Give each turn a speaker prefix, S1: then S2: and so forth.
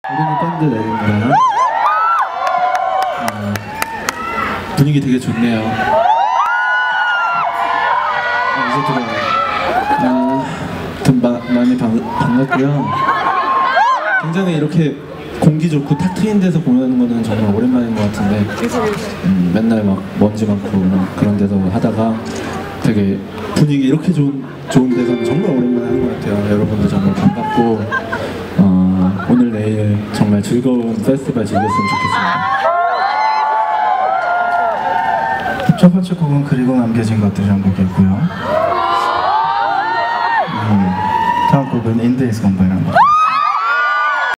S1: 우리는 밴드 내립니다. 분위기 되게 좋네요. 이제 들어와요. 좀 많이 반갑고요. 굉장히 이렇게 공기 좋고 탁 트인 데서 공연하는 거는 정말 오랜만인 것 같은데 맨날 막 먼지 많고 그런 데서 하다가 되게 분위기 이렇게 좋은 데서는 정말 오랜만에 하는 것 같아요. 여러분도 정말 반갑고 오늘 내일 정말 즐거운 페스티벌 즐겼으면 좋겠습니다.
S2: 첫 번째 곡은 그리고 남겨진 것들이란 곡이었고요. 다음 곡은 In Days Gone By라는 곡.